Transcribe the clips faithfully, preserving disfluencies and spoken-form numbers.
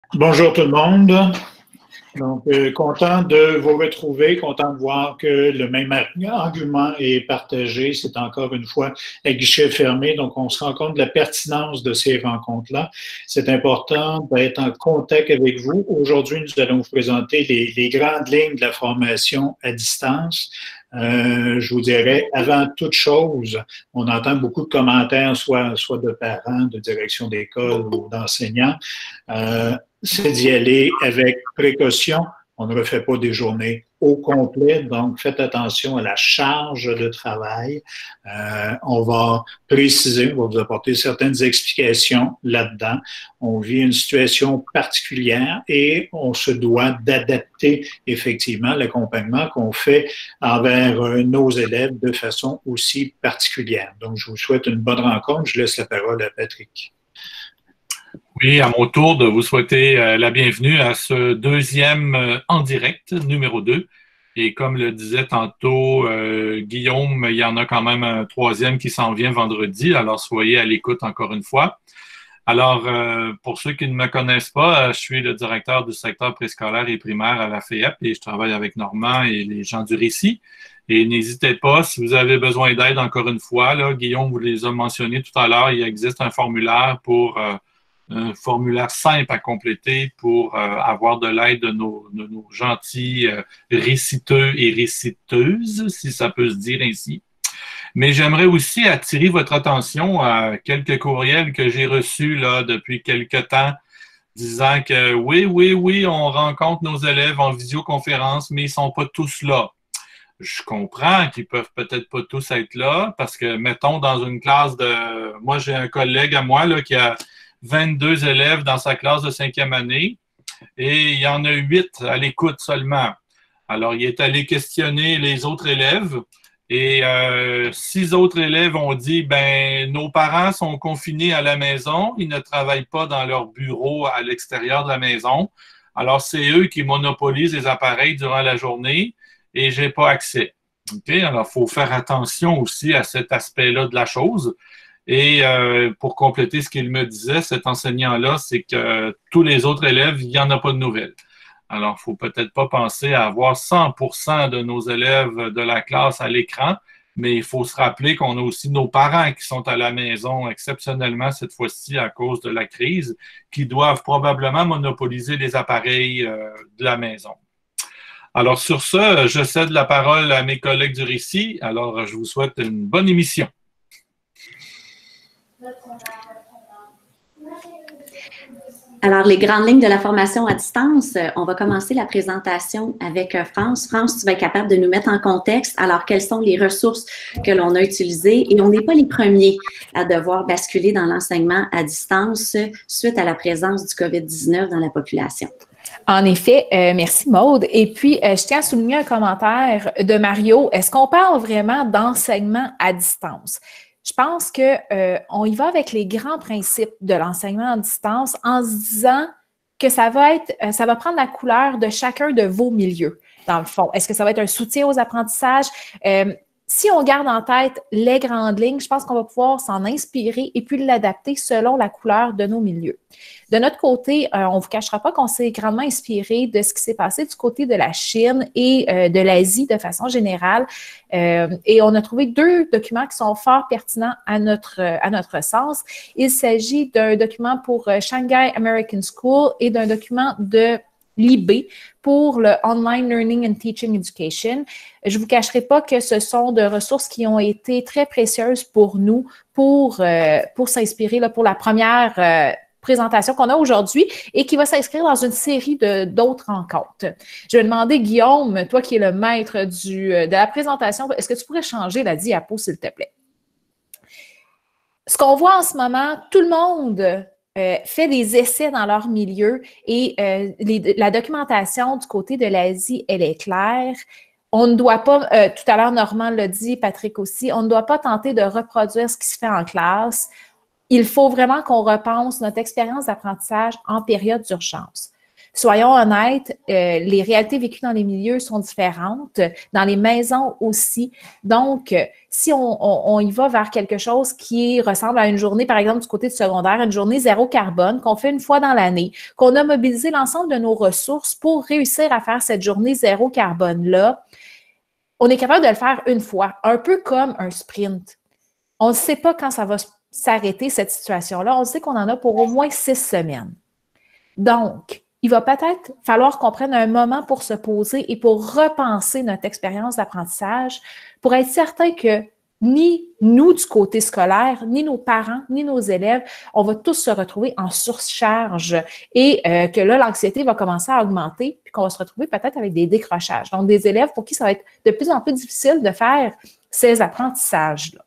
Bonjour tout le monde. Donc, euh, content de vous retrouver, content de voir que le même argument est partagé. C'est encore une fois à guichet fermé. Donc, on se rend compte de la pertinence de ces rencontres-là. C'est important d'être en contact avec vous. Aujourd'hui, nous allons vous présenter les, les grandes lignes de la formation à distance. Euh, je vous dirais, avant toute chose, on entend beaucoup de commentaires, soit, soit de parents, de direction d'école ou d'enseignants. Euh, c'est d'y aller avec précaution. On ne refait pas des journées au complet, donc faites attention à la charge de travail. Euh, on va préciser, on va vous apporter certaines explications là-dedans. On vit une situation particulière et on se doit d'adapter effectivement l'accompagnement qu'on fait envers nos élèves de façon aussi particulière. Donc, je vous souhaite une bonne rencontre. Je laisse la parole à Patrick. Oui, à mon tour de vous souhaiter euh, la bienvenue à ce deuxième euh, en direct, numéro deux. Et comme le disait tantôt euh, Guillaume, il y en a quand même un troisième qui s'en vient vendredi, alors soyez à l'écoute encore une fois. Alors, euh, pour ceux qui ne me connaissent pas, euh, je suis le directeur du secteur préscolaire et primaire à la F E E P et je travaille avec Normand et les gens du récit. Et n'hésitez pas, si vous avez besoin d'aide, encore une fois, là, Guillaume vous les a mentionnés tout à l'heure, il existe un formulaire pour... Euh, un formulaire simple à compléter pour euh, avoir de l'aide de nos, de nos gentils euh, réciteux et réciteuses, si ça peut se dire ainsi. Mais j'aimerais aussi attirer votre attention à quelques courriels que j'ai reçus là, depuis quelques temps disant que oui, oui, oui, on rencontre nos élèves en visioconférence, mais ils ne sont pas tous là. Je comprends qu'ils peuvent peut-être pas tous être là parce que, mettons, dans une classe de... Moi, j'ai un collègue à moi là, qui a vingt-deux élèves dans sa classe de cinquième année et il y en a huit à l'écoute seulement. Alors, il est allé questionner les autres élèves et euh, six autres élèves ont dit, ben, nos parents sont confinés à la maison, ils ne travaillent pas dans leur bureau à l'extérieur de la maison. Alors, c'est eux qui monopolisent les appareils durant la journée et je n'ai pas accès. Okay? Alors, il faut faire attention aussi à cet aspect-là de la chose. Et euh, pour compléter ce qu'il me disait, cet enseignant-là, c'est que euh, tous les autres élèves, il n'y en a pas de nouvelles. Alors, il ne faut peut-être pas penser à avoir cent pour cent de nos élèves de la classe à l'écran, mais il faut se rappeler qu'on a aussi nos parents qui sont à la maison exceptionnellement cette fois-ci à cause de la crise, qui doivent probablement monopoliser les appareils euh, de la maison. Alors, sur ce, je cède la parole à mes collègues du récit. Alors, je vous souhaite une bonne émission. Alors, les grandes lignes de la formation à distance, on va commencer la présentation avec France. France, tu vas être capable de nous mettre en contexte. Alors, quelles sont les ressources que l'on a utilisées? Et on n'est pas les premiers à devoir basculer dans l'enseignement à distance suite à la présence du COVID dix-neuf dans la population. En effet, euh, merci Maude. Et puis, euh, je tiens à souligner un commentaire de Mario. Est-ce qu'on parle vraiment d'enseignement à distance? Je pense qu'on euh, y va avec les grands principes de l'enseignement à distance en se disant que ça va être, euh, ça va prendre la couleur de chacun de vos milieux, dans le fond. Est-ce que ça va être un soutien aux apprentissages? Euh, si on garde en tête les grandes lignes, je pense qu'on va pouvoir s'en inspirer et puis l'adapter selon la couleur de nos milieux. De notre côté, euh, on ne vous cachera pas qu'on s'est grandement inspiré de ce qui s'est passé du côté de la Chine et euh, de l'Asie de façon générale. Euh, et on a trouvé deux documents qui sont fort pertinents à notre, à notre sens. Il s'agit d'un document pour Shanghai American School et d'un document de l'I B pour le Online Learning and Teaching Education. Je ne vous cacherai pas que ce sont de ressources qui ont été très précieuses pour nous pour, euh, pour s'inspirer là, pour la première euh, présentation qu'on a aujourd'hui et qui va s'inscrire dans une série de, d'autres rencontres. Je vais demander, Guillaume, toi qui es le maître du, de la présentation, est-ce que tu pourrais changer la diapo, s'il te plaît? Ce qu'on voit en ce moment, tout le monde euh, fait des essais dans leur milieu et euh, les, la documentation du côté de l'Asie, elle est claire. On ne doit pas, euh, tout à l'heure Normand l'a dit, Patrick aussi, on ne doit pas tenter de reproduire ce qui se fait en classe. Il faut vraiment qu'on repense notre expérience d'apprentissage en période d'urgence. soyons honnêtes, euh, les réalités vécues dans les milieux sont différentes, dans les maisons aussi. Donc, si on, on, on y va vers quelque chose qui ressemble à une journée, par exemple, du côté du secondaire, une journée zéro carbone qu'on fait une fois dans l'année, qu'on a mobilisé l'ensemble de nos ressources pour réussir à faire cette journée zéro carbone-là, on est capable de le faire une fois, un peu comme un sprint. On ne sait pas quand ça va s'arrêter, cette situation-là. On sait qu'on en a pour au moins six semaines. Donc, il va peut-être falloir qu'on prenne un moment pour se poser et pour repenser notre expérience d'apprentissage pour être certain que ni nous du côté scolaire, ni nos parents, ni nos élèves, on va tous se retrouver en surcharge et euh, que là, l'anxiété va commencer à augmenter puis qu'on va se retrouver peut-être avec des décrochages. Donc, des élèves pour qui ça va être de plus en plus difficile de faire ces apprentissages-là.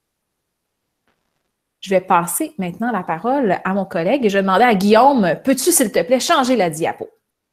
Je vais passer maintenant la parole à mon collègue et je vais demander à Guillaume, peux-tu, s'il te plaît, changer la diapo?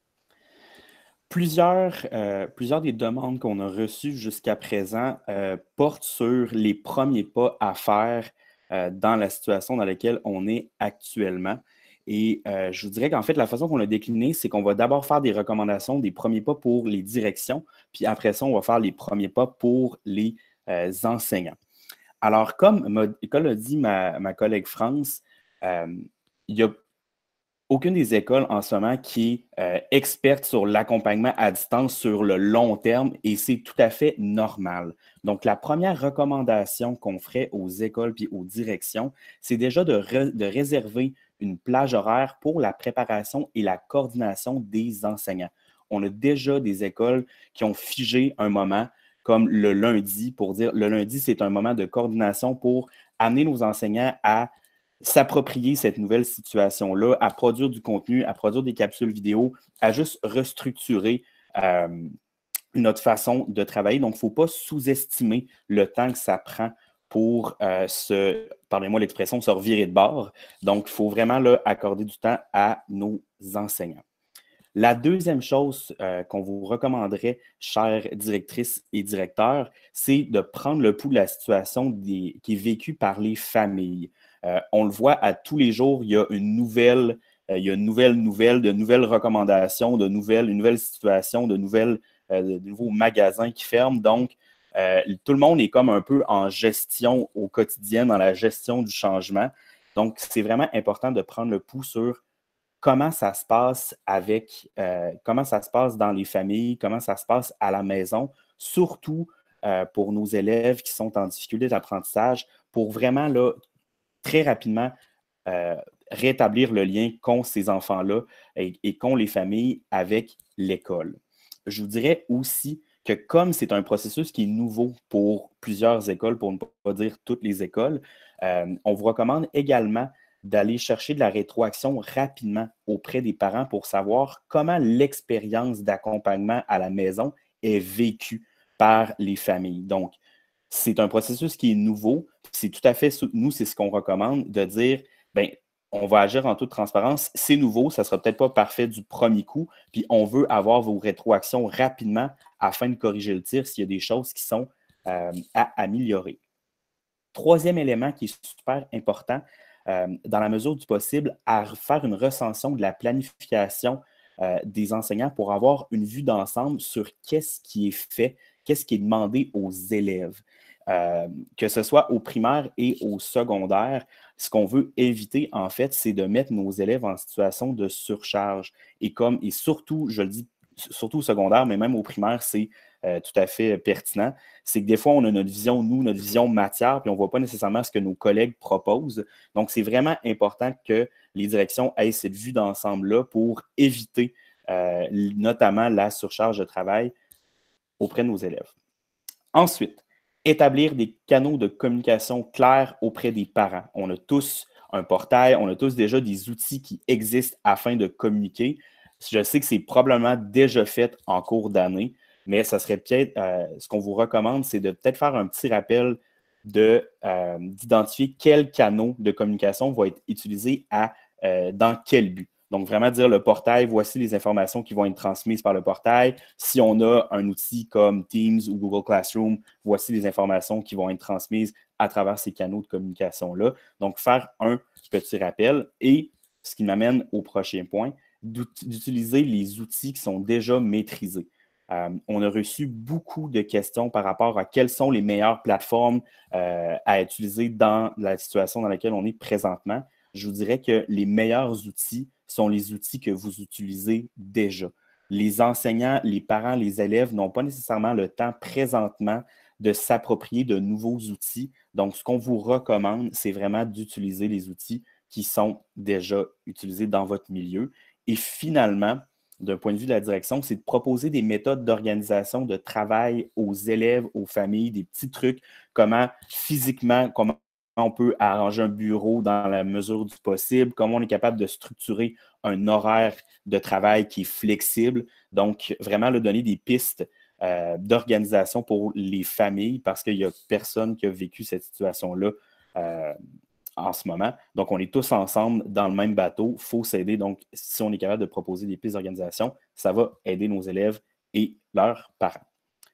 Plusieurs, euh, plusieurs des demandes qu'on a reçues jusqu'à présent euh, portent sur les premiers pas à faire euh, dans la situation dans laquelle on est actuellement. Et euh, je vous dirais qu'en fait, la façon qu'on a décliné, c'est qu'on va d'abord faire des recommandations, des premiers pas pour les directions, puis après ça, on va faire les premiers pas pour les euh, enseignants. Alors, comme, comme l'a dit ma, ma collègue France, euh, il y a aucune des écoles en ce moment qui est euh, experte sur l'accompagnement à distance sur le long terme et c'est tout à fait normal. Donc, la première recommandation qu'on ferait aux écoles et aux directions, c'est déjà de, re, de réserver une plage horaire pour la préparation et la coordination des enseignants. On a déjà des écoles qui ont figé un moment comme le lundi pour dire le lundi, c'est un moment de coordination pour amener nos enseignants à s'approprier cette nouvelle situation-là, à produire du contenu, à produire des capsules vidéo, à juste restructurer euh, notre façon de travailler. Donc, il ne faut pas sous-estimer le temps que ça prend pour euh, se, pardonnez-moi l'expression, se revirer de bord. Donc, il faut vraiment là, accorder du temps à nos enseignants. La deuxième chose euh, qu'on vous recommanderait, chères directrices et directeurs, c'est de prendre le pouls de la situation des, qui est vécue par les familles. Euh, on le voit à tous les jours, il y a une nouvelle, euh, il y a une nouvelle nouvelle, de nouvelles recommandations, de nouvelles, une nouvelle situation, de, nouvelles, euh, de nouveaux magasins qui ferment. Donc, euh, tout le monde est comme un peu en gestion au quotidien, dans la gestion du changement. Donc, c'est vraiment important de prendre le pouls sur comment ça se passe avec, euh, comment ça se passe dans les familles, comment ça se passe à la maison, surtout euh, pour nos élèves qui sont en difficulté d'apprentissage, pour vraiment, là, très rapidement, euh, rétablir le lien qu'ont ces enfants-là et, et qu'ont les familles avec l'école. Je vous dirais aussi que comme c'est un processus qui est nouveau pour plusieurs écoles, pour ne pas dire toutes les écoles, euh, on vous recommande également d'aller chercher de la rétroaction rapidement auprès des parents pour savoir comment l'expérience d'accompagnement à la maison est vécue par les familles. Donc, c'est un processus qui est nouveau. C'est tout à fait, nous, c'est ce qu'on recommande, de dire, bien, on va agir en toute transparence. C'est nouveau, ça ne sera peut-être pas parfait du premier coup, puis on veut avoir vos rétroactions rapidement afin de corriger le tir s'il y a des choses qui sont euh, à améliorer. Troisième élément qui est super important, euh, dans la mesure du possible, à faire une recension de la planification euh, des enseignants pour avoir une vue d'ensemble sur qu'est-ce qui est fait, qu'est-ce qui est demandé aux élèves. Euh, que ce soit au primaire et au secondaire, ce qu'on veut éviter, en fait, c'est de mettre nos élèves en situation de surcharge. Et comme, et surtout, je le dis, surtout au secondaire, mais même au primaire, c'est euh, tout à fait pertinent, c'est que des fois, on a notre vision, nous, notre vision matière, puis on ne voit pas nécessairement ce que nos collègues proposent. Donc, c'est vraiment important que les directions aient cette vue d'ensemble-là pour éviter euh, notamment la surcharge de travail auprès de nos élèves. Ensuite, établir des canaux de communication clairs auprès des parents. On a tous un portail, on a tous déjà des outils qui existent afin de communiquer. Je sais que c'est probablement déjà fait en cours d'année, mais ça serait peut-être, euh, ce qu'on vous recommande, c'est de peut-être faire un petit rappel de, euh, d'identifier quels canaux de communication vont être utilisés à, euh, dans quel but. Donc, vraiment dire le portail, voici les informations qui vont être transmises par le portail. Si on a un outil comme Teams ou Google Classroom, voici les informations qui vont être transmises à travers ces canaux de communication-là. Donc, faire un petit rappel. Et ce qui m'amène au prochain point, d'utiliser les outils qui sont déjà maîtrisés. Euh, on a reçu beaucoup de questions par rapport à quelles sont les meilleures plateformes euh, à utiliser dans la situation dans laquelle on est présentement. Je vous dirais que les meilleurs outils sont les outils que vous utilisez déjà. Les enseignants, les parents, les élèves n'ont pas nécessairement le temps présentement de s'approprier de nouveaux outils. Donc, ce qu'on vous recommande, c'est vraiment d'utiliser les outils qui sont déjà utilisés dans votre milieu. Et finalement, d'un point de vue de la direction, c'est de proposer des méthodes d'organisation de travail aux élèves, aux familles, des petits trucs, comment physiquement, comment on peut arranger un bureau dans la mesure du possible, comment on est capable de structurer un horaire de travail qui est flexible. Donc, vraiment, leur donner des pistes euh, d'organisation pour les familles parce qu'il n'y a personne qui a vécu cette situation-là euh, en ce moment. Donc, on est tous ensemble dans le même bateau. Il faut s'aider. Donc, si on est capable de proposer des pistes d'organisation, ça va aider nos élèves et leurs parents.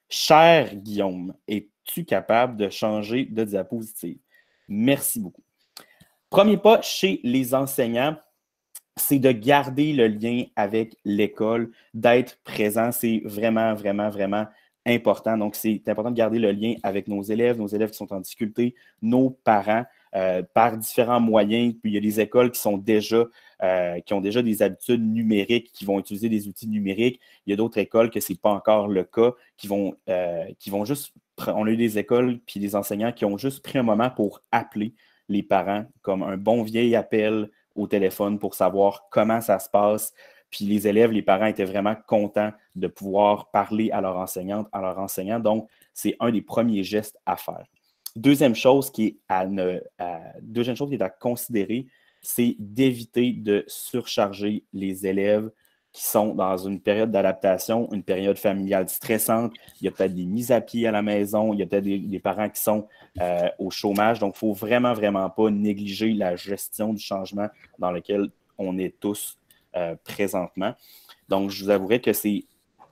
Cher Guillaume, es-tu capable de changer de diapositive? Merci beaucoup. Premier pas chez les enseignants, c'est de garder le lien avec l'école, d'être présent. C'est vraiment, vraiment, vraiment important. Donc, c'est important de garder le lien avec nos élèves, nos élèves qui sont en difficulté, nos parents, euh, par différents moyens. Puis, il y a des écoles qui sont déjà, euh, qui ont déjà des habitudes numériques, qui vont utiliser des outils numériques. Il y a d'autres écoles que ce n'est pas encore le cas, qui vont, euh, qui vont juste... On a eu des écoles puis des enseignants qui ont juste pris un moment pour appeler les parents, comme un bon vieil appel au téléphone pour savoir comment ça se passe. Puis les élèves, les parents étaient vraiment contents de pouvoir parler à leur enseignante, à leur enseignant. Donc, c'est un des premiers gestes à faire. Deuxième chose qui est à, ne, à, deuxième chose qui est à considérer, c'est d'éviter de surcharger les élèves qui sont dans une période d'adaptation, une période familiale stressante. Il y a peut-être des mises à pied à la maison, il y a peut-être des, des parents qui sont euh, au chômage. Donc, il ne faut vraiment, vraiment pas négliger la gestion du changement dans lequel on est tous euh, présentement. Donc, je vous avouerai que c'est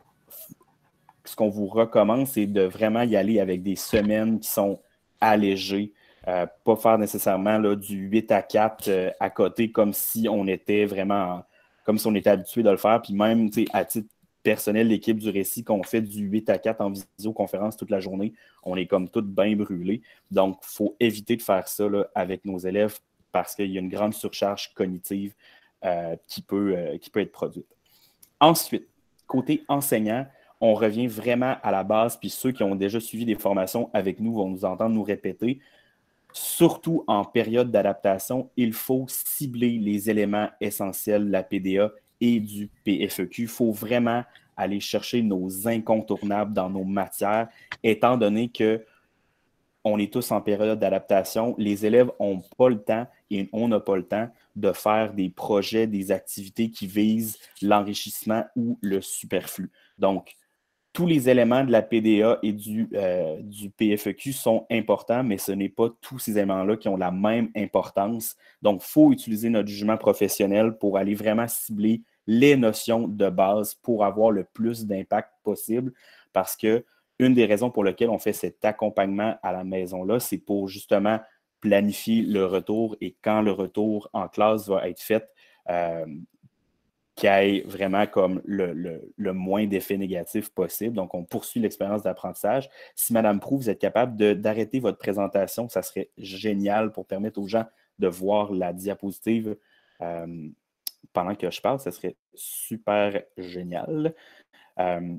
ce qu'on vous recommande, c'est de vraiment y aller avec des semaines qui sont allégées. Euh, pas faire nécessairement là, du huit à quatre euh, à côté comme si on était vraiment... En, comme si on était habitué de le faire. Puis même, à titre personnel, l'équipe du récit, qu'on fait du huit à quatre en visioconférence toute la journée, on est comme tout bien brûlé. Donc, il faut éviter de faire ça là, avec nos élèves parce qu'il y a une grande surcharge cognitive euh, qui, peut, euh, qui peut être produite. Ensuite, côté enseignant, on revient vraiment à la base, puis ceux qui ont déjà suivi des formations avec nous vont nous entendre nous répéter. Surtout en période d'adaptation, il faut cibler les éléments essentiels de la P D A et du P F E Q. Il faut vraiment aller chercher nos incontournables dans nos matières, étant donné qu'on est tous en période d'adaptation. Les élèves n'ont pas le temps et on n'a pas le temps de faire des projets, des activités qui visent l'enrichissement ou le superflu. Donc, tous les éléments de la P D A et du, euh, du P F E Q sont importants, mais ce n'est pas tous ces éléments-là qui ont la même importance. Donc, il faut utiliser notre jugement professionnel pour aller vraiment cibler les notions de base pour avoir le plus d'impact possible. Parce que une des raisons pour lesquelles on fait cet accompagnement à la maison-là, c'est pour justement planifier le retour et quand le retour en classe va être fait, euh, qui ait vraiment comme le, le, le moins d'effets négatifs possible. Donc, on poursuit l'expérience d'apprentissage. Si Madame Proulx, vous êtes capable d'arrêter votre présentation, ça serait génial pour permettre aux gens de voir la diapositive euh, pendant que je parle. Ça serait super génial. Euh,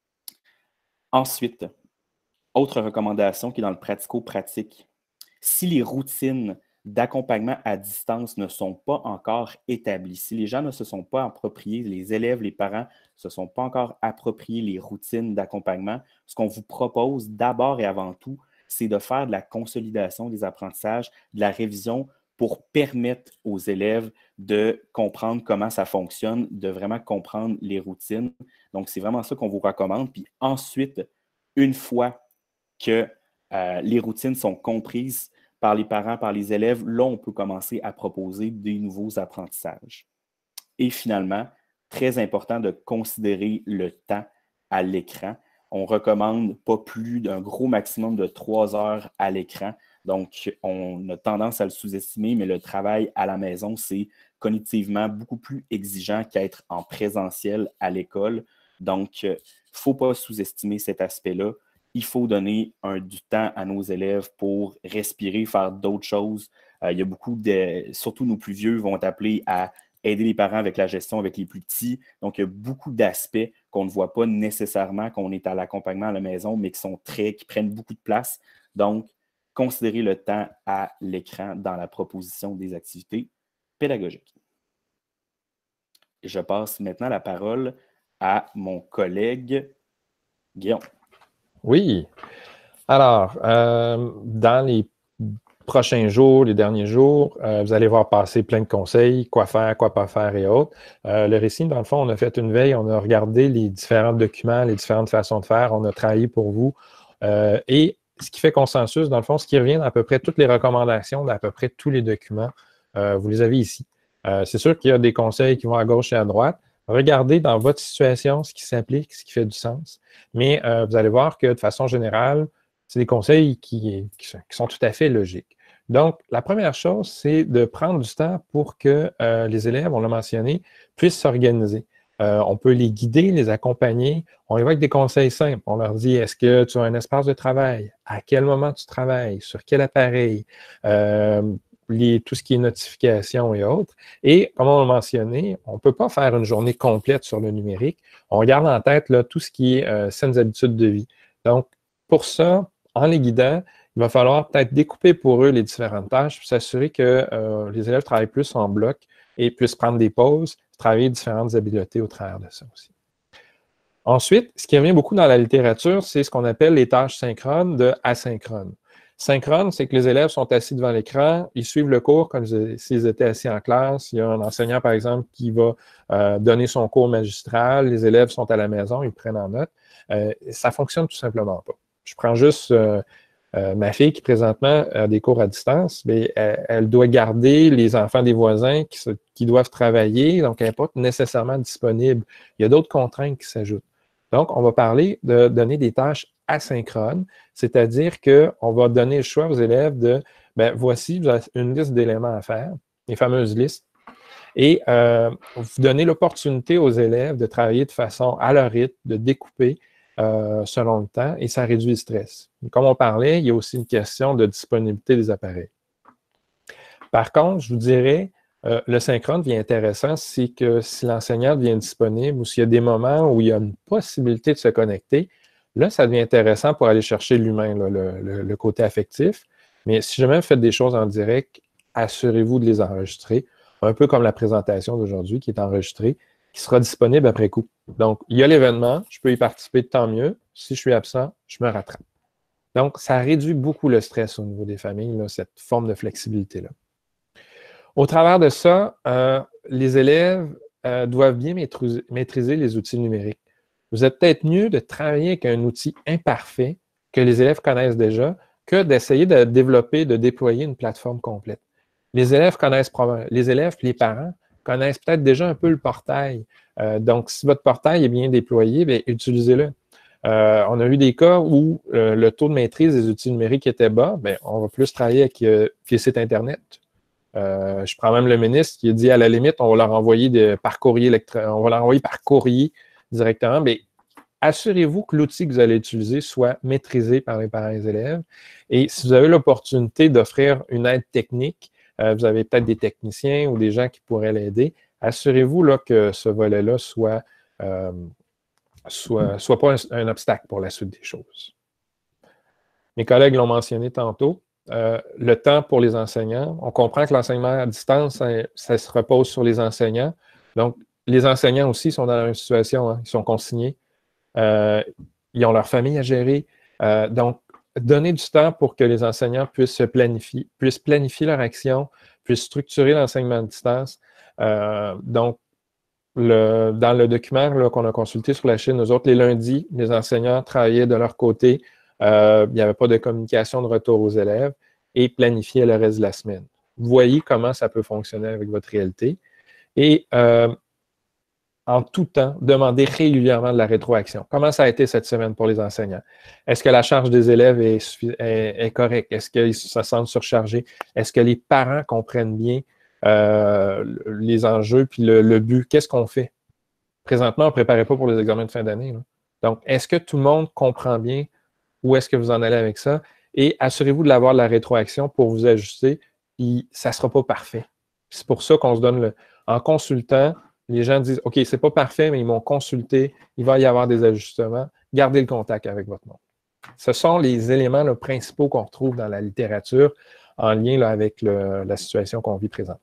ensuite, autre recommandation qui est dans le pratico-pratique. Si les routines d'accompagnement à distance ne sont pas encore établis. Si les gens ne se sont pas appropriés, les élèves, les parents ne se sont pas encore appropriés les routines d'accompagnement, ce qu'on vous propose d'abord et avant tout, c'est de faire de la consolidation des apprentissages, de la révision pour permettre aux élèves de comprendre comment ça fonctionne, de vraiment comprendre les routines. Donc, c'est vraiment ça qu'on vous recommande. Puis ensuite, une fois que euh, les routines sont comprises par les parents, par les élèves, là, on peut commencer à proposer des nouveaux apprentissages. Et finalement, très important de considérer le temps à l'écran. On recommande pas plus d'un gros maximum de trois heures à l'écran. Donc, on a tendance à le sous-estimer, mais le travail à la maison, c'est cognitivement beaucoup plus exigeant qu'être en présentiel à l'école. Donc, il ne faut pas sous-estimer cet aspect-là. Il faut donner un, du temps à nos élèves pour respirer, faire d'autres choses. Euh, il y a beaucoup de, surtout nos plus vieux vont être appelés à aider les parents avec la gestion avec les plus petits. Donc, il y a beaucoup d'aspects qu'on ne voit pas nécessairement quand on est à l'accompagnement à la maison, mais qui sont très, qui prennent beaucoup de place. Donc, considérez le temps à l'écran dans la proposition des activités pédagogiques. Je passe maintenant la parole à mon collègue Guillaume. Oui. Alors, euh, dans les prochains jours, les derniers jours, euh, vous allez voir passer plein de conseils, quoi faire, quoi pas faire et autres. Euh, le récit, dans le fond, on a fait une veille, on a regardé les différents documents, les différentes façons de faire, on a travaillé pour vous. Euh, et ce qui fait consensus, dans le fond, ce qui revient à peu près toutes les recommandations d'à peu près tous les documents, euh, vous les avez ici. Euh, c'est sûr qu'il y a des conseils qui vont à gauche et à droite. Regardez dans votre situation ce qui s'applique, ce qui fait du sens. Mais euh, vous allez voir que de façon générale, c'est des conseils qui, qui, sont, qui sont tout à fait logiques. Donc, la première chose, c'est de prendre du temps pour que euh, les élèves, on l'a mentionné, puissent s'organiser. Euh, on peut les guider, les accompagner. On évoque des conseils simples. On leur dit, est-ce que tu as un espace de travail? À quel moment tu travailles? Sur quel appareil? Euh, les, tout ce qui est notification et autres. Et, comme on l'a mentionné, on ne peut pas faire une journée complète sur le numérique. On garde en tête là, tout ce qui est euh, saines habitudes de vie. Donc, pour ça, en les guidant, il va falloir peut-être découper pour eux les différentes tâches pour s'assurer que euh, les élèves travaillent plus en bloc et puissent prendre des pauses, travailler différentes habiletés au travers de ça aussi. Ensuite, ce qui revient beaucoup dans la littérature, c'est ce qu'on appelle les tâches synchrones de asynchrone. Synchrone, c'est que les élèves sont assis devant l'écran, ils suivent le cours comme s'ils étaient assis en classe. Il y a un enseignant, par exemple, qui va euh, donner son cours magistral, les élèves sont à la maison, ils prennent en note. Euh, ça ne fonctionne tout simplement pas. Je prends juste euh, euh, ma fille qui présentement a des cours à distance, mais elle, elle doit garder les enfants des voisins qui, se, qui doivent travailler, donc elle n'est pas nécessairement disponible. Il y a d'autres contraintes qui s'ajoutent. Donc, on va parler de donner des tâches asynchrones, c'est-à-dire qu'on va donner le choix aux élèves de, ben voici une liste d'éléments à faire, les fameuses listes, et euh, vous donnez l'opportunité aux élèves de travailler de façon à leur rythme, de découper euh, selon le temps, et ça réduit le stress. Comme on parlait, il y a aussi une question de disponibilité des appareils. Par contre, je vous dirais, euh, le synchrone devient intéressant, c'est que si l'enseignant devient disponible ou s'il y a des moments où il y a une possibilité de se connecter, là, ça devient intéressant pour aller chercher l'humain, le, le, le côté affectif. Mais si jamais vous faites des choses en direct, assurez-vous de les enregistrer, un peu comme la présentation d'aujourd'hui qui est enregistrée, qui sera disponible après coup. Donc, il y a l'événement, je peux y participer tant mieux. Si je suis absent, je me rattrape. Donc, ça réduit beaucoup le stress au niveau des familles, là, cette forme de flexibilité-là. Au travers de ça, euh, les élèves euh, doivent bien maîtriser, maîtriser les outils numériques. Vous êtes peut-être mieux de travailler avec un outil imparfait que les élèves connaissent déjà que d'essayer de développer, de déployer une plateforme complète. Les élèves connaissent les élèves et les parents connaissent peut-être déjà un peu le portail. Euh, donc, si votre portail est bien déployé, bien, utilisez-le. Euh, on a eu des cas où euh, le taux de maîtrise des outils numériques était bas, bien, on va plus travailler avec euh, les sites Internet. Euh, je prends même le ministre qui a dit à la limite, on va leur envoyer de, par courrier on va leur envoyer par courrier directement, mais assurez-vous que l'outil que vous allez utiliser soit maîtrisé par les parents et les élèves. Et si vous avez l'opportunité d'offrir une aide technique, euh, vous avez peut-être des techniciens ou des gens qui pourraient l'aider, assurez-vous là, que ce volet-là soit, euh, soit, soit pas un, un obstacle pour la suite des choses. Mes collègues l'ont mentionné tantôt. Euh, le temps pour les enseignants. On comprend que l'enseignement à distance, ça, ça se repose sur les enseignants. Donc, les enseignants aussi sont dans la même situation. Hein. Ils sont consignés. Euh, ils ont leur famille à gérer. Euh, donc, donner du temps pour que les enseignants puissent se planifier, puissent planifier leur action, puissent structurer l'enseignement à distance. Euh, donc, le, dans le document qu'on a consulté sur la chaîne, nous autres, les lundis, les enseignants travaillaient de leur côté. Euh, il n'y avait pas de communication de retour aux élèves et planifier le reste de la semaine. Vous voyez comment ça peut fonctionner avec votre réalité. Et euh, en tout temps, demander régulièrement de la rétroaction. Comment ça a été cette semaine pour les enseignants? Est-ce que la charge des élèves est, est, est correcte? Est-ce qu'ils se sentent surchargés? Est-ce que les parents comprennent bien euh, les enjeux puis le, le but? Qu'est-ce qu'on fait? Présentement, on ne préparait pas pour les examens de fin d'année. Là. Donc, est-ce que tout le monde comprend bien où est-ce que vous en allez avec ça? Et assurez-vous de l'avoir de la rétroaction pour vous ajuster, puis ça ne sera pas parfait. C'est pour ça qu'on se donne le... En consultant, les gens disent « OK, c'est pas parfait, mais ils m'ont consulté, il va y avoir des ajustements. Gardez le contact avec votre monde. » Ce sont les éléments là, principaux qu'on retrouve dans la littérature en lien là, avec le, la situation qu'on vit présentement.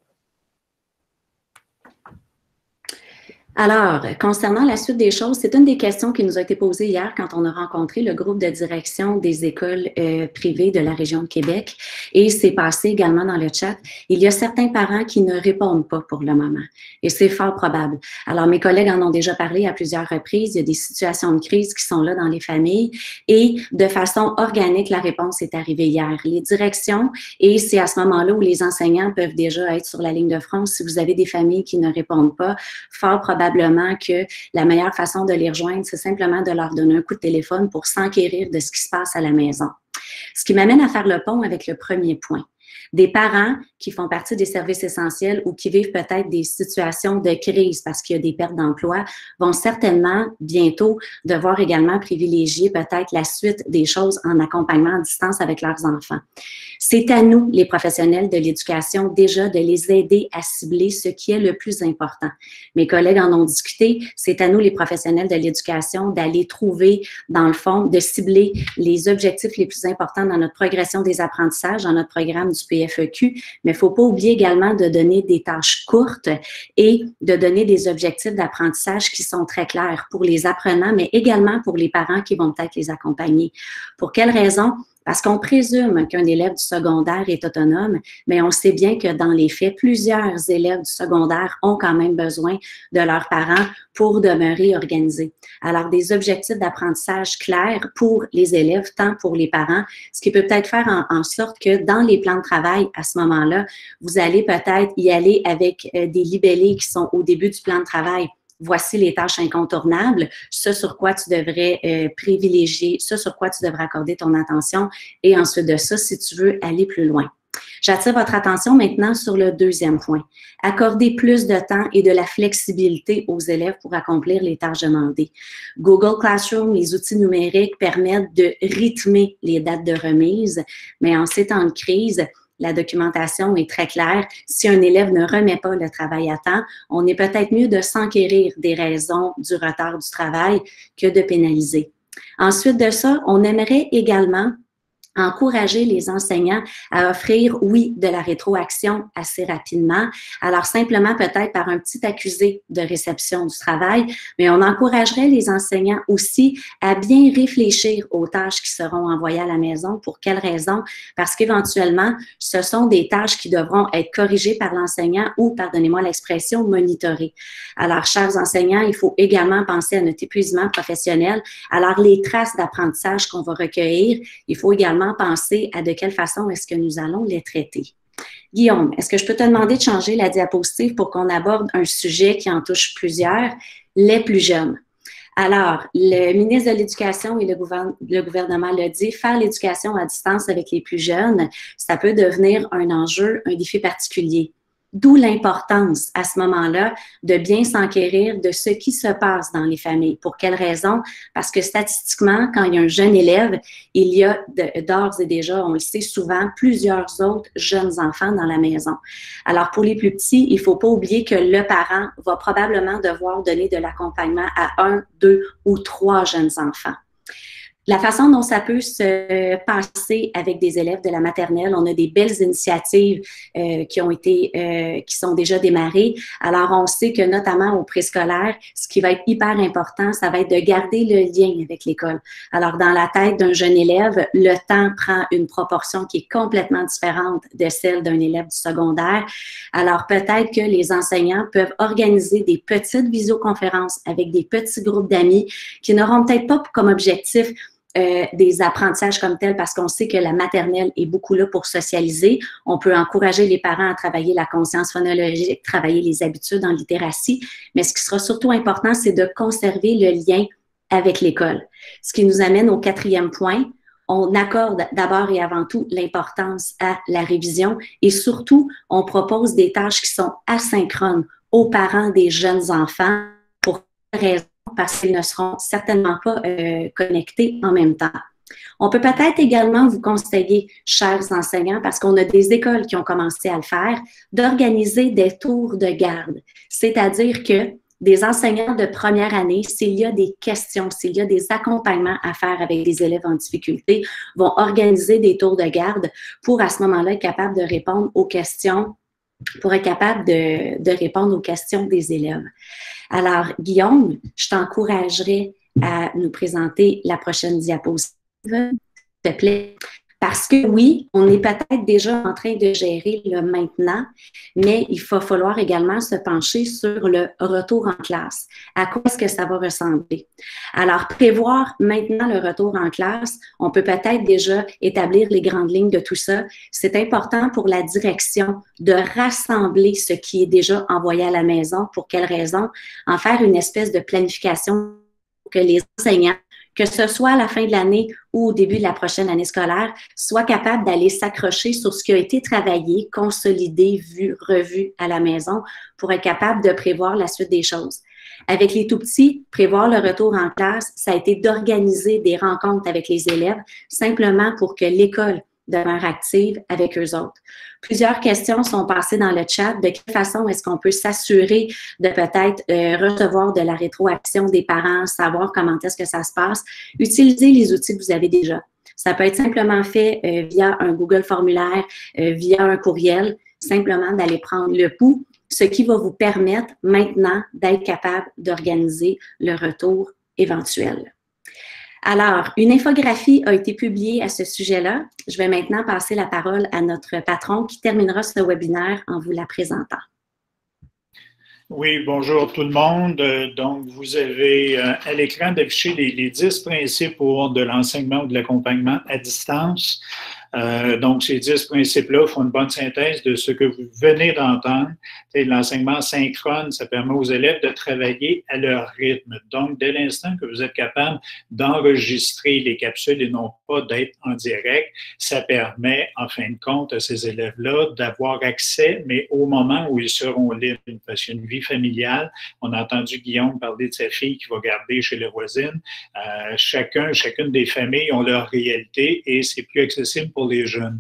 Alors, concernant la suite des choses, c'est une des questions qui nous a été posée hier quand on a rencontré le groupe de direction des écoles euh, privées de la région de Québec. Et c'est passé également dans le chat. Il y a certains parents qui ne répondent pas pour le moment. Et c'est fort probable. Alors, mes collègues en ont déjà parlé à plusieurs reprises. Il y a des situations de crise qui sont là dans les familles. Et de façon organique, la réponse est arrivée hier. Les directions, et c'est à ce moment-là où les enseignants peuvent déjà être sur la ligne de front. Si vous avez des familles qui ne répondent pas, fort probablement que la meilleure façon de les rejoindre, c'est simplement de leur donner un coup de téléphone pour s'enquérir de ce qui se passe à la maison. Ce qui m'amène à faire le pont avec le premier point. Des parents qui font partie des services essentiels ou qui vivent peut-être des situations de crise parce qu'il y a des pertes d'emploi vont certainement bientôt devoir également privilégier peut-être la suite des choses en accompagnement à distance avec leurs enfants. C'est à nous, les professionnels de l'éducation, déjà de les aider à cibler ce qui est le plus important. Mes collègues en ont discuté. C'est à nous, les professionnels de l'éducation, d'aller trouver, dans le fond, de cibler les objectifs les plus importants dans notre progression des apprentissages, dans notre programme du P F E Q, mais il ne faut pas oublier également de donner des tâches courtes et de donner des objectifs d'apprentissage qui sont très clairs pour les apprenants, mais également pour les parents qui vont peut-être les accompagner. Pour quelles raisons? Parce qu'on présume qu'un élève du secondaire est autonome, mais on sait bien que dans les faits, plusieurs élèves du secondaire ont quand même besoin de leurs parents pour demeurer organisés. Alors, des objectifs d'apprentissage clairs pour les élèves, tant pour les parents, ce qui peut peut-être faire en, en sorte que dans les plans de travail, à ce moment-là, vous allez peut-être y aller avec euh, des libellés qui sont au début du plan de travail. Voici les tâches incontournables, ce sur quoi tu devrais euh, privilégier, ce sur quoi tu devrais accorder ton attention et ensuite de ça, si tu veux aller plus loin. J'attire votre attention maintenant sur le deuxième point. Accorder plus de temps et de la flexibilité aux élèves pour accomplir les tâches demandées. Google Classroom, les outils numériques permettent de rythmer les dates de remise, mais en ces temps de crise, la documentation est très claire. Si un élève ne remet pas le travail à temps, on est peut-être mieux de s'enquérir des raisons du retard du travail que de pénaliser. Ensuite de ça, on aimerait également encourager les enseignants à offrir, oui, de la rétroaction assez rapidement. Alors, simplement peut-être par un petit accusé de réception du travail, mais on encouragerait les enseignants aussi à bien réfléchir aux tâches qui seront envoyées à la maison. Pour quelles raisons? Parce qu'éventuellement, ce sont des tâches qui devront être corrigées par l'enseignant ou, pardonnez-moi l'expression, monitorées. Alors, chers enseignants, il faut également penser à notre épuisement professionnel. Alors, les traces d'apprentissage qu'on va recueillir, il faut également penser à de quelle façon est-ce que nous allons les traiter. Guillaume, est-ce que je peux te demander de changer la diapositive pour qu'on aborde un sujet qui en touche plusieurs, les plus jeunes? Alors, le ministre de l'Éducation et le, gouverne, le gouvernement l'a dit, faire l'éducation à distance avec les plus jeunes, ça peut devenir un enjeu, un défi particulier. D'où l'importance à ce moment-là de bien s'enquérir de ce qui se passe dans les familles. Pour quelles raisons? Parce que statistiquement, quand il y a un jeune élève, il y a d'ores et déjà, on le sait souvent, plusieurs autres jeunes enfants dans la maison. Alors, pour les plus petits, il ne faut pas oublier que le parent va probablement devoir donner de l'accompagnement à un, deux ou trois jeunes enfants. La façon dont ça peut se passer avec des élèves de la maternelle, on a des belles initiatives euh, qui ont été, euh, qui sont déjà démarrées. Alors, on sait que notamment au préscolaire, ce qui va être hyper important, ça va être de garder le lien avec l'école. Alors, dans la tête d'un jeune élève, le temps prend une proportion qui est complètement différente de celle d'un élève du secondaire. Alors, peut-être que les enseignants peuvent organiser des petites visioconférences avec des petits groupes d'amis qui n'auront peut-être pas comme objectif euh, des apprentissages comme tels parce qu'on sait que la maternelle est beaucoup là pour socialiser. On peut encourager les parents à travailler la conscience phonologique, travailler les habitudes en littératie, mais ce qui sera surtout important, c'est de conserver le lien avec l'école. Ce qui nous amène au quatrième point. On accorde d'abord et avant tout l'importance à la révision et surtout, on propose des tâches qui sont asynchrones aux parents des jeunes enfants pour quelle raison? Parce qu'ils ne seront certainement pas euh, connectés en même temps. On peut peut-être également vous conseiller, chers enseignants, parce qu'on a des écoles qui ont commencé à le faire, d'organiser des tours de garde. C'est-à-dire que des enseignants de première année, s'il y a des questions, s'il y a des accompagnements à faire avec des élèves en difficulté, vont organiser des tours de garde pour à ce moment-là être capable de répondre aux questions, pour être capable de, de répondre aux questions des élèves. Alors, Guillaume, je t'encouragerais à nous présenter la prochaine diapositive, s'il te plaît. Parce que oui, on est peut-être déjà en train de gérer le maintenant, mais il va falloir également se pencher sur le retour en classe. À quoi est-ce que ça va ressembler? Alors, prévoir maintenant le retour en classe, on peut peut-être déjà établir les grandes lignes de tout ça. C'est important pour la direction de rassembler ce qui est déjà envoyé à la maison. Pour quelle raison? En faire une espèce de planification pour que les enseignants, que ce soit à la fin de l'année ou au début de la prochaine année scolaire, soient capables d'aller s'accrocher sur ce qui a été travaillé, consolidé, vu, revu à la maison pour être capable de prévoir la suite des choses. Avec les tout-petits, prévoir le retour en classe, ça a été d'organiser des rencontres avec les élèves simplement pour que l'école demeure active avec eux autres. Plusieurs questions sont passées dans le chat. De quelle façon est-ce qu'on peut s'assurer de peut-être euh, recevoir de la rétroaction des parents, savoir comment est-ce que ça se passe? Utilisez les outils que vous avez déjà. Ça peut être simplement fait euh, via un Google formulaire, euh, via un courriel, simplement d'aller prendre le pouls, ce qui va vous permettre maintenant d'être capable d'organiser le retour éventuel. Alors, une infographie a été publiée à ce sujet-là. Je vais maintenant passer la parole à notre patron qui terminera ce webinaire en vous la présentant. Oui, bonjour tout le monde. Donc, vous avez euh, à l'écran d'afficher les, les dix principes pour de l'enseignement ou de l'accompagnement à distance. Euh, donc, ces dix principes-là font une bonne synthèse de ce que vous venez d'entendre. L'enseignement synchrone, ça permet aux élèves de travailler à leur rythme. Donc, dès l'instant que vous êtes capable d'enregistrer les capsules et non pas d'être en direct, ça permet, en fin de compte, à ces élèves-là d'avoir accès, mais au moment où ils seront libres. Parce qu'il y a une vie familiale. On a entendu Guillaume parler de sa fille qui va garder chez la voisine. Euh, chacun, chacune des familles ont leur réalité et c'est plus accessible pour les jeunes.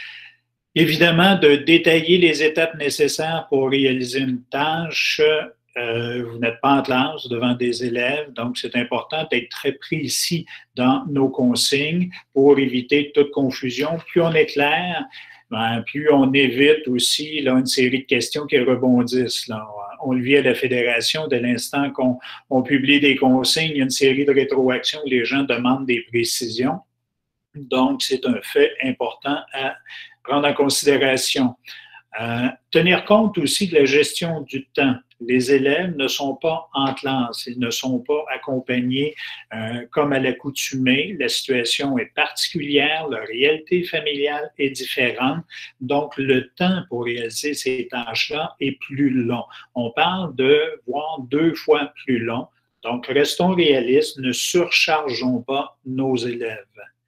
Évidemment, de détailler les étapes nécessaires pour réaliser une tâche. Euh, vous n'êtes pas en classe devant des élèves, donc c'est important d'être très précis dans nos consignes pour éviter toute confusion. Plus on est clair, ben, plus on évite aussi là, une série de questions qui rebondissent. Là. On le vit à la Fédération, dès l'instant qu'on on publie des consignes, il y a une série de rétroactions où les gens demandent des précisions. Donc, c'est un fait important à prendre en considération. Euh, tenir compte aussi de la gestion du temps. Les élèves ne sont pas en classe, ils ne sont pas accompagnés euh, comme à l'accoutumée. La situation est particulière, la réalité familiale est différente, donc le temps pour réaliser ces tâches-là est plus long. On parle de voire deux fois plus long, donc restons réalistes, ne surchargeons pas nos élèves.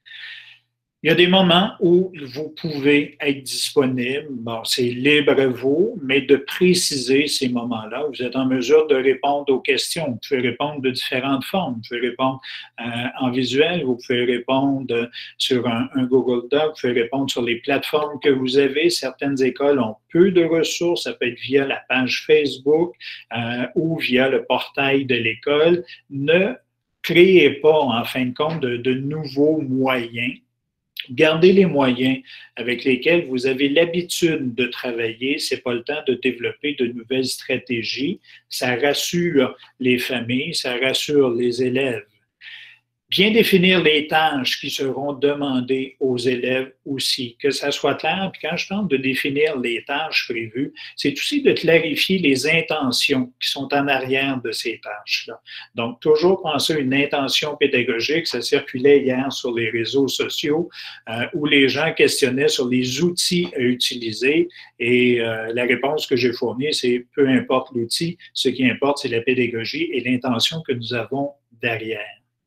Il y a des moments où vous pouvez être disponible. Bon, c'est libre à vous, mais de préciser ces moments-là. Vous êtes en mesure de répondre aux questions. Vous pouvez répondre de différentes formes. Vous pouvez répondre euh, en visuel, vous pouvez répondre sur un, un Google Doc, vous pouvez répondre sur les plateformes que vous avez. Certaines écoles ont peu de ressources. Ça peut être via la page Facebook euh, ou via le portail de l'école. Ne créez pas, en fin de compte, de, de nouveaux moyens. Gardez les moyens avec lesquels vous avez l'habitude de travailler. Ce n'est pas le temps de développer de nouvelles stratégies. Ça rassure les familles, ça rassure les élèves. Bien définir les tâches qui seront demandées aux élèves aussi, que ça soit clair. Puis quand je parle de définir les tâches prévues, c'est aussi de clarifier les intentions qui sont en arrière de ces tâches-là. Donc, toujours penser à une intention pédagogique. Ça circulait hier sur les réseaux sociaux euh, où les gens questionnaient sur les outils à utiliser et euh, la réponse que j'ai fournie, c'est peu importe l'outil, ce qui importe, c'est la pédagogie et l'intention que nous avons derrière.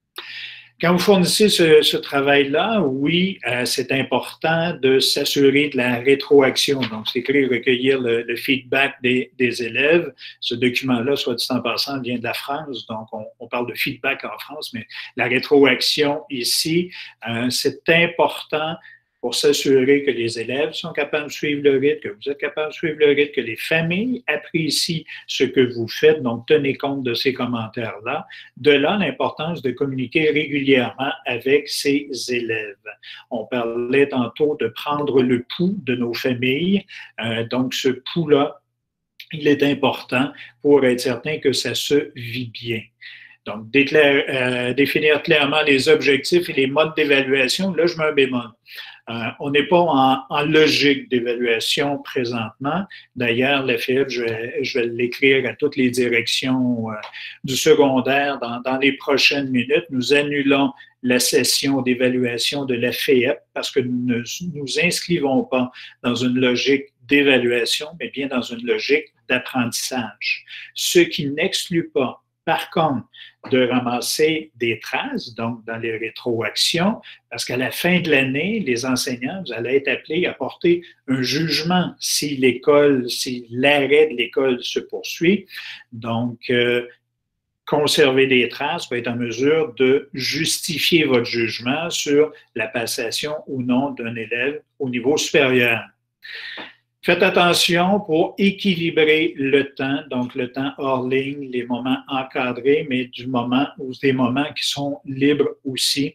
Quand vous fournissez ce, ce travail-là, oui, euh, c'est important de s'assurer de la rétroaction. Donc, c'est écrire, recueillir le, le feedback des, des élèves. Ce document-là, soit dit en passant, vient de la France. Donc, on, on parle de feedback en France, mais la rétroaction ici, euh, c'est important pour s'assurer que les élèves sont capables de suivre le rythme, que vous êtes capable de suivre le rythme, que les familles apprécient ce que vous faites, donc tenez compte de ces commentaires-là. De là, l'importance de communiquer régulièrement avec ces élèves. On parlait tantôt de prendre le pouls de nos familles, euh, donc ce pouls-là, il est important pour être certain que ça se vit bien. Donc, déclare, euh, définir clairement les objectifs et les modes d'évaluation, là, je mets un bémol. Euh, on n'est pas en, en logique d'évaluation présentement. D'ailleurs, la F I F, je vais, je vais l'écrire à toutes les directions euh, du secondaire dans, dans les prochaines minutes. Nous annulons la session d'évaluation de la F I F parce que nous ne nous inscrivons pas dans une logique d'évaluation, mais bien dans une logique d'apprentissage. Ce qui n'exclut pas, par contre, de ramasser des traces, donc dans les rétroactions, parce qu'à la fin de l'année, les enseignants, vous allez être appelés à porter un jugement si l'école, si l'arrêt de l'école se poursuit. Donc, euh, conserver des traces va être en mesure de justifier votre jugement sur la passation ou non d'un élève au niveau supérieur. Faites attention pour équilibrer le temps, donc le temps hors ligne, les moments encadrés, mais du moment ou des moments qui sont libres aussi.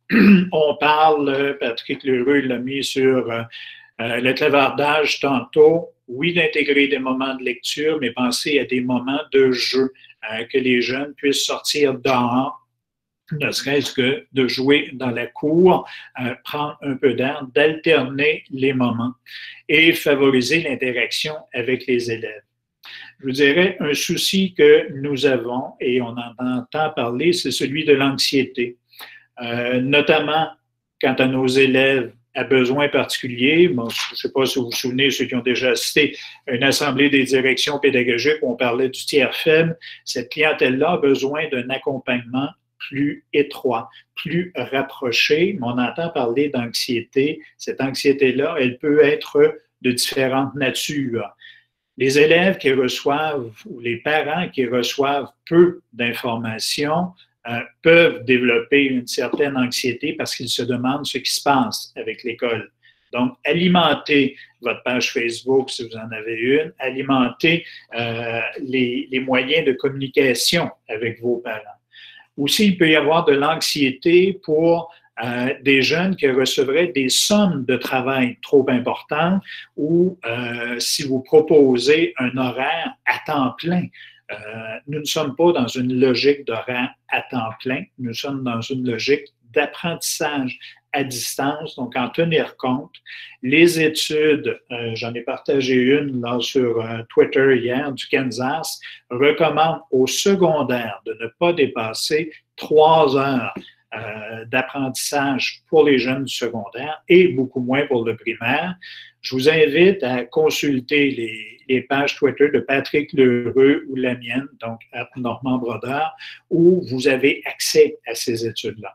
On parle, Patrick Lheureux l'a mis sur euh, le clavardage tantôt, oui, d'intégrer des moments de lecture, mais pensez à des moments de jeu, euh, que les jeunes puissent sortir dehors, ne serait-ce que de jouer dans la cour, euh, prendre un peu d'air, d'alterner les moments et favoriser l'interaction avec les élèves. Je vous dirais, un souci que nous avons, et on en entend parler, c'est celui de l'anxiété, euh, notamment quant à nos élèves à besoins particuliers. Bon, je ne sais pas si vous vous souvenez, ceux qui ont déjà assisté à une assemblée des directions pédagogiques où on parlait du tiers faible, cette clientèle-là a besoin d'un accompagnement plus étroit, plus rapproché, mais on entend parler d'anxiété. Cette anxiété-là, elle peut être de différentes natures. Les élèves qui reçoivent, ou les parents qui reçoivent peu d'informations, euh, peuvent développer une certaine anxiété parce qu'ils se demandent ce qui se passe avec l'école. Donc, alimentez votre page Facebook si vous en avez une, alimentez euh, les, les moyens de communication avec vos parents. Aussi, il peut y avoir de l'anxiété pour euh, des jeunes qui recevraient des sommes de travail trop importantes ou euh, si vous proposez un horaire à temps plein. Euh, nous ne sommes pas dans une logique d'horaire à temps plein, nous sommes dans une logique d'apprentissage à distance, donc en tenir compte. Les études, euh, j'en ai partagé une là, sur euh, Twitter hier du Kansas, recommandent au secondaire de ne pas dépasser trois heures euh, d'apprentissage pour les jeunes du secondaire et beaucoup moins pour le primaire. Je vous invite à consulter les, les pages Twitter de Patrick Lheureux ou la mienne, donc à Normand Brodeur, où vous avez accès à ces études-là.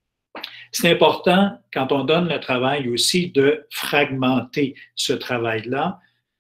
C'est important, quand on donne le travail aussi, de fragmenter ce travail-là,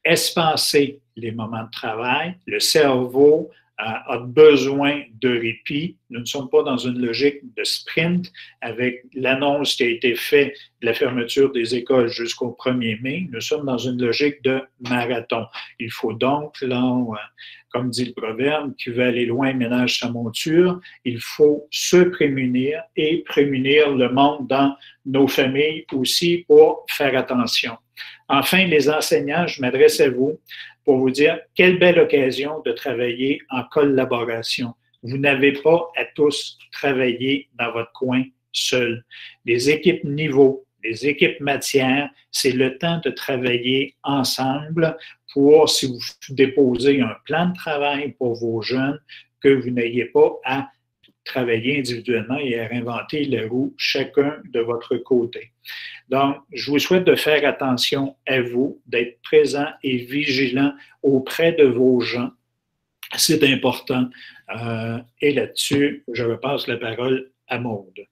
espacer les moments de travail. Le cerveau euh, a besoin de répit. Nous ne sommes pas dans une logique de sprint avec l'annonce qui a été faite de la fermeture des écoles jusqu'au premier mai. Nous sommes dans une logique de marathon. Il faut donc, là, euh, comme dit le proverbe, qui veut aller loin ménage sa monture. Il faut se prémunir et prémunir le monde dans nos familles aussi pour faire attention. Enfin, les enseignants, je m'adresse à vous pour vous dire quelle belle occasion de travailler en collaboration. vous n'avez pas à tous travailler dans votre coin seul. Les équipes niveau, les équipes matières, c'est le temps de travailler ensemble pour, si vous déposez un plan de travail pour vos jeunes, que vous n'ayez pas à travailler individuellement et à réinventer la roue chacun de votre côté. Donc, je vous souhaite de faire attention à vous, d'être présent et vigilant auprès de vos gens. C'est important. Euh, et là-dessus, je repasse la parole à Maude.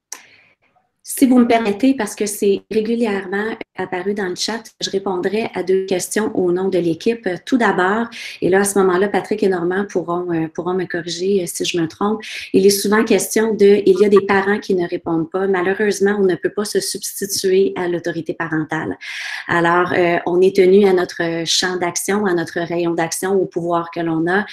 Si vous me permettez, parce que c'est régulièrement apparu dans le chat, je répondrai à deux questions au nom de l'équipe. Tout d'abord, et là, à ce moment-là, Patrick et Normand pourront, euh, pourront me corriger si je me trompe, il est souvent question de, il y a des parents qui ne répondent pas. Malheureusement, on ne peut pas se substituer à l'autorité parentale. Alors, euh, on est tenu à notre champ d'action, à notre rayon d'action, au pouvoir que l'on a.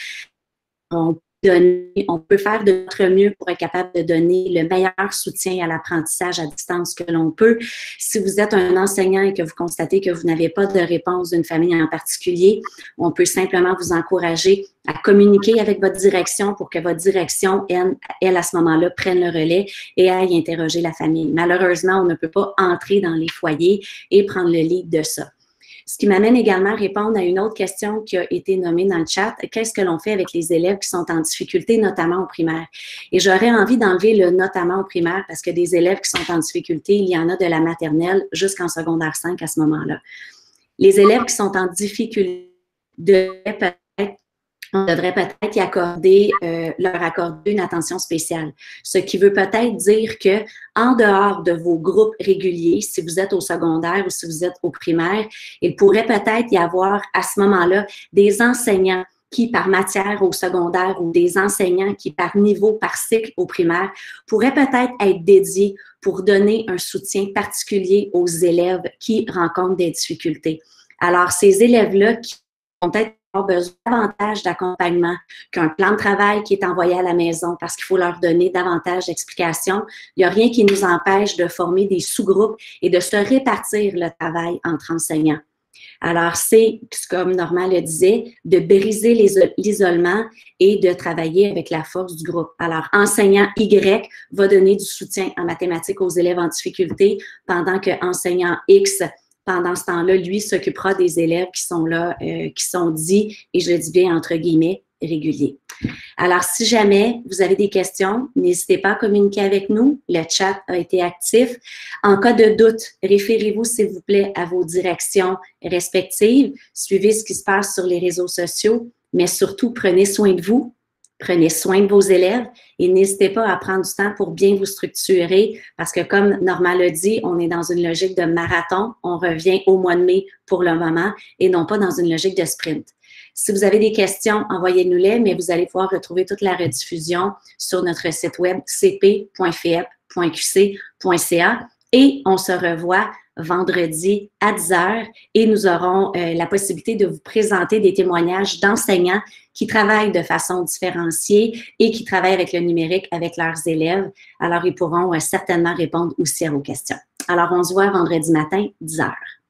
On Donner, on peut faire de notre mieux pour être capable de donner le meilleur soutien à l'apprentissage à distance que l'on peut. Si vous êtes un enseignant et que vous constatez que vous n'avez pas de réponse d'une famille en particulier, on peut simplement vous encourager à communiquer avec votre direction pour que votre direction, elle, elle à ce moment-là, prenne le relais et aille interroger la famille. Malheureusement, on ne peut pas entrer dans les foyers et prendre le lead de ça. Ce qui m'amène également à répondre à une autre question qui a été nommée dans le chat. Qu'est-ce que l'on fait avec les élèves qui sont en difficulté, notamment au primaire? Et j'aurais envie d'enlever le « notamment au primaire » parce que des élèves qui sont en difficulté, il y en a de la maternelle jusqu'en secondaire cinq à ce moment-là. Les élèves qui sont en difficulté devraient peut-être on devrait peut-être y accorder, euh, leur accorder une attention spéciale. Ce qui veut peut-être dire que, en dehors de vos groupes réguliers, si vous êtes au secondaire ou si vous êtes au primaire, il pourrait peut-être y avoir à ce moment-là des enseignants qui, par matière au secondaire ou des enseignants qui, par niveau, par cycle au primaire, pourraient peut-être être dédiés pour donner un soutien particulier aux élèves qui rencontrent des difficultés. Alors, ces élèves-là qui vont peut-être avoir besoin davantage d'accompagnement qu'un plan de travail qui est envoyé à la maison parce qu'il faut leur donner davantage d'explications. Il n'y a rien qui nous empêche de former des sous-groupes et de se répartir le travail entre enseignants. Alors, c'est, comme Normand le disait, de briser l'isolement et de travailler avec la force du groupe. Alors, enseignant Y va donner du soutien en mathématiques aux élèves en difficulté, pendant que enseignant X, pendant ce temps-là, lui, s'occupera des élèves qui sont là, euh, qui sont dits, et je le dis bien entre guillemets, réguliers. Alors, si jamais vous avez des questions, n'hésitez pas à communiquer avec nous. Le chat a été actif. En cas de doute, référez-vous, s'il vous plaît, à vos directions respectives. Suivez ce qui se passe sur les réseaux sociaux, mais surtout, prenez soin de vous. Prenez soin de vos élèves et n'hésitez pas à prendre du temps pour bien vous structurer parce que, comme Normand l'a dit, on est dans une logique de marathon. On revient au mois de mai pour le moment et non pas dans une logique de sprint. Si vous avez des questions, envoyez-nous-les, mais vous allez pouvoir retrouver toute la rediffusion sur notre site web c p point f e p point q c point c a et on se revoit vendredi à dix heures et nous aurons euh, la possibilité de vous présenter des témoignages d'enseignants qui travaillent de façon différenciée et qui travaillent avec le numérique avec leurs élèves. Alors, ils pourront euh, certainement répondre aussi à vos questions. Alors, on se voit vendredi matin, dix heures.